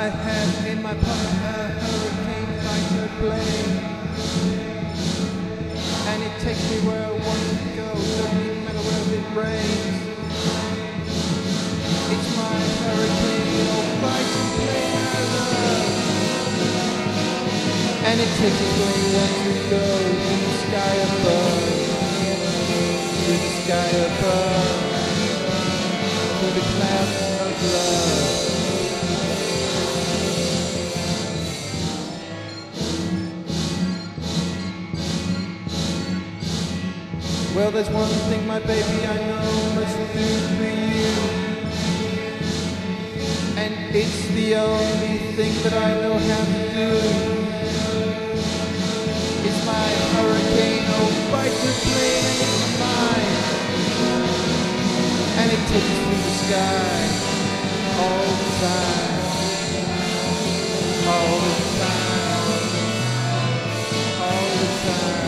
I have in my pocket a hurricane fighter plane, and it takes me where I want to go, doesn't even matter where it rains. It's my hurricane fighter plane I love, and it takes me where I want to go, to the sky above, to the sky above, to the clouds of love. Well, there's one thing, my baby, I know must do for you, and it's the only thing that I know how to do. It's my hurricane, fighter plane, and it's mine, and it takes us through the sky all the time, all the time, all the time.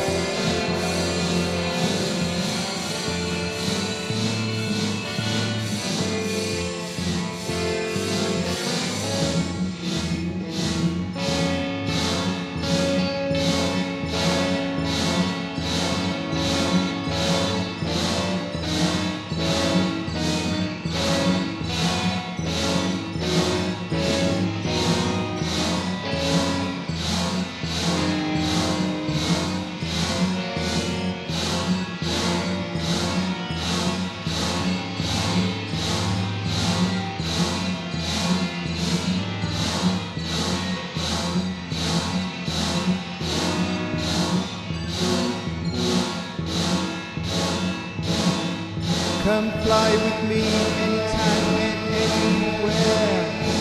Come fly with me anytime and anywhere.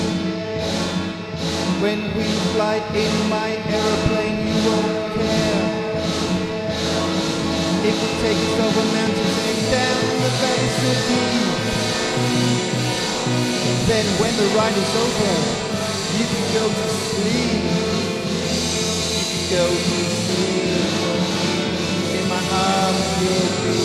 When we fly in my aeroplane, you won't care. It will take us over mountains and down the valleys so deep. Then when the ride is over, you can go to sleep. You can go to sleep. In my arms you'll be.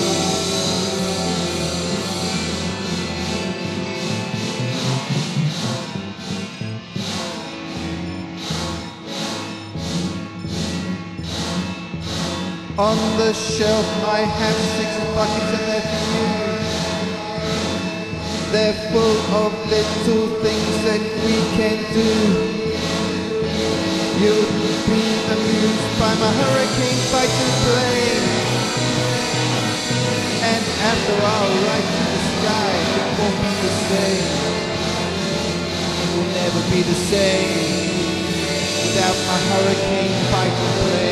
On the shelf I have 6 buckets and they're for you. They're full of little things that we can do. You'll be amused by my hurricane fighter plane, and after our ride to the sky, it won't be the same. It will never be the same without my hurricane fighter plane.